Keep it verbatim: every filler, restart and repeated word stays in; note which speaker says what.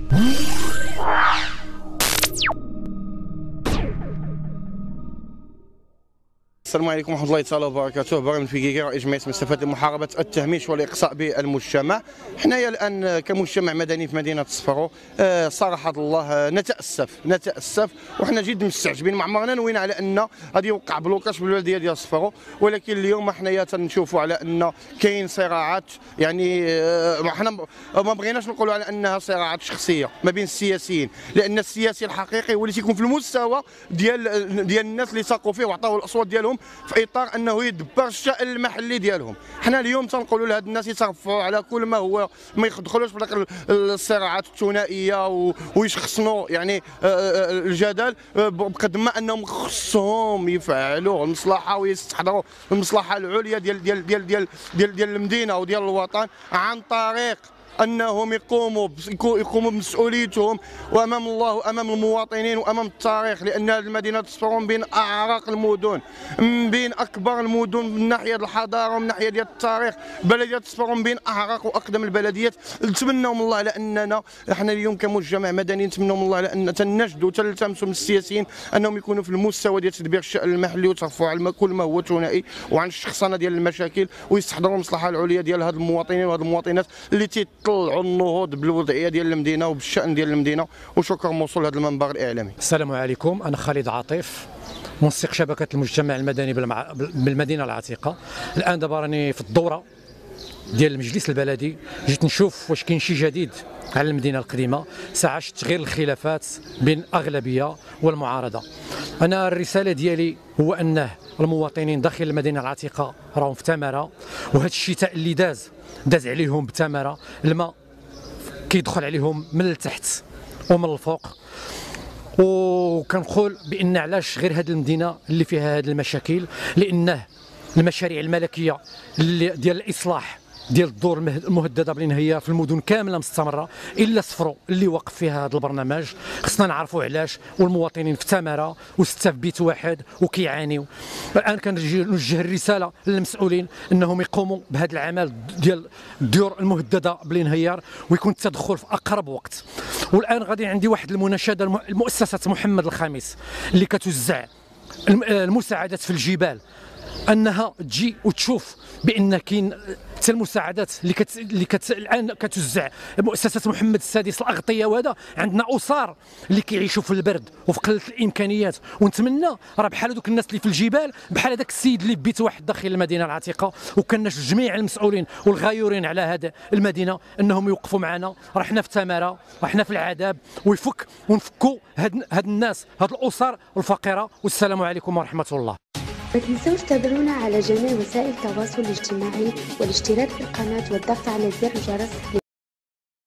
Speaker 1: السلام عليكم ورحمة الله تعالى وبركاته. برنامج في كيكا رئيس جمعية مستفاد لمحاربة التهميش والإقصاء بالمجتمع. حنايا الآن كمجتمع مدني في مدينة الصفرو أه صراحة الله نتأسف نتأسف وحنا جد مستعجبين، ما عمرنا نوينا على أن غادي يوقع بلوكاج بالبلدية ديال الصفرو، ولكن اليوم حنايا تنشوفوا على أن كاين صراعات، يعني أه حنا ما بغيناش نقولوا على أنها صراعات شخصية ما بين السياسيين، لأن السياسي الحقيقي هو اللي تيكون في المستوى ديال ديال الناس اللي ساقوا فيه وعطاوه الأصوات ديالهم في اطار انه يدبر الشأن المحلي ديالهم. حنا اليوم تنقولوا لهاد الناس يترفعوا على كل ما هو ما يدخلوش في ديك الصراعات الثنائيه ويشخصنوا يعني الجدل، بقد ما انهم خصهم يفعلوا المصلحه ويستحضروا المصلحه العليا ديال ديال ديال ديال ديال, ديال المدينه وديال الوطن عن طريق انهم يقوموا يقوموا بمسؤوليتهم وامام الله وامام المواطنين وامام التاريخ، لان هذه المدينه تصفر من بين اعراق المدن، من بين اكبر المدن من ناحيه الحضاره ومن ناحيه ديال التاريخ. بلديه تصفر من بين اعراق واقدم البلديات. نتمنوا من الله على اننا احنا اليوم كمجتمع مدني نتمنوا من الله على ان تنجدوا تلتمسوا من السياسيين انهم يكونوا في المستوى ديال تدبير الشأن المحلي وترفعوا على كل ما هو ثنائي وعن الشخصنه ديال المشاكل، ويستحضروا المصلحه العليا ديال هاد المواطنين وهاد المواطنات اللي تي طلعوا النهوض بالوضعيه ديال المدينه وبالشأن ديال المدينه. وشكرا موصول لهذا المنبر الاعلامي.
Speaker 2: السلام عليكم، انا خالد عاطف، منسق شبكه المجتمع المدني بالمدينه العتيقه. الان دابا راني في الدوره ديال المجلس البلدي، جيت نشوف واش كاين شي جديد على المدينه القديمه ساعه تغيير الخلافات بين الاغلبيه والمعارضه. انا الرساله ديالي هو انه المواطنين داخل المدينه العتيقه راهم في تماره، وهذا الشتاء اللي داز داز عليهم بتماره، الماء كيدخل عليهم من التحت ومن الفوق. وكنقول بان علاش غير هذه المدينه اللي فيها هذه المشاكل، لانه المشاريع الملكيه اللي ديال الاصلاح ديال الدور المهدده بالانهيار في المدن كامله مستمره، الا صفرو اللي وقف فيها هذا البرنامج. خصنا نعرفوا علاش، والمواطنين في تماره وسته في بيت واحد وكيعانيوا. الان كنوجه الرساله للمسؤولين انهم يقوموا بهذا العمل ديال الديور المهدده بالانهيار ويكون التدخل في اقرب وقت. والان غادي عندي واحد المناشده لمؤسسه محمد الخامس اللي كتوزع المساعدات في الجبال، انها تجي وتشوف بان كاين حتى المساعدات اللي كت... اللي كت... الان كتوزع مؤسسه محمد السادس الاغطيه، وهذا عندنا اسر اللي كيعيشوا في البرد وفي قله الامكانيات. ونتمنى راه بحال هذوك الناس اللي في الجبال، بحال هذاك السيد اللي ببيت واحد داخل المدينه العتيقه. وكنشجع جميع المسؤولين والغايورين على هذه المدينه انهم يوقفوا معنا، راه حنا في تماره، راه حنا في العذاب، ويفك ونفكوا هاد هاد الناس، هاد الاسر الفقيره. والسلام عليكم ورحمه الله.
Speaker 3: ما تنسوش تتابعونا على جميع وسائل التواصل الاجتماعي والاشتراك في القناة والضغط على زر الجرس.